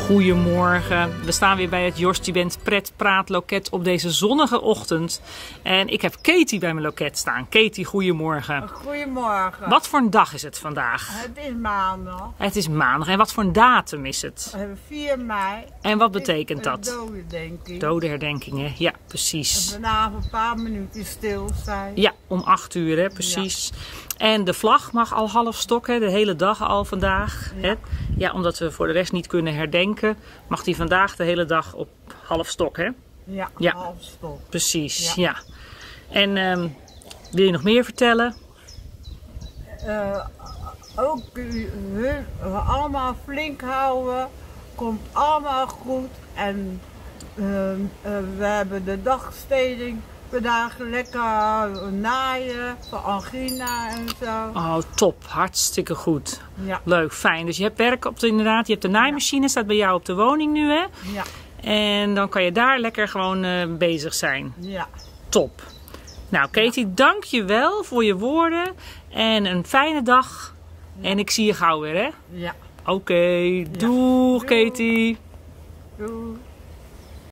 Goedemorgen, we staan weer bij het Jostje Bent Pret Praat Loket op deze zonnige ochtend. En ik heb Katie bij mijn loket staan. Katie, goedemorgen. Goedemorgen. Wat voor een dag is het vandaag? Het is maandag. Het is maandag. En wat voor een datum is het? 4 mei. En wat betekent dat? Dodenherdenking. Dodenherdenking, hè? Ja, precies. En vanavond een paar minuten stil zijn. Ja, om 8 uur, hè? Precies. Ja. En de vlag mag al half stokken, de hele dag al vandaag. Ja. Hè? Ja, omdat we voor de rest niet kunnen herdenken, mag die vandaag de hele dag op half stok, hè? Ja, ja. half stok. Precies, ja. En wil je nog meer vertellen? Ook allemaal flink houden, komt allemaal goed. En we hebben de dagsteding vandaag lekker naaien voor angina en zo. Oh, top. Hartstikke goed. Ja. Leuk, fijn. Dus je hebt werk op de, inderdaad, je hebt de naaimachine, staat bij jou op de woning nu, hè? Ja. En dan kan je daar lekker gewoon bezig zijn. Ja. Top. Nou, Katie, dank je wel voor je woorden en een fijne dag. Ja. En ik zie je gauw weer, hè? Ja. Oké, doeg, Katie. Doeg.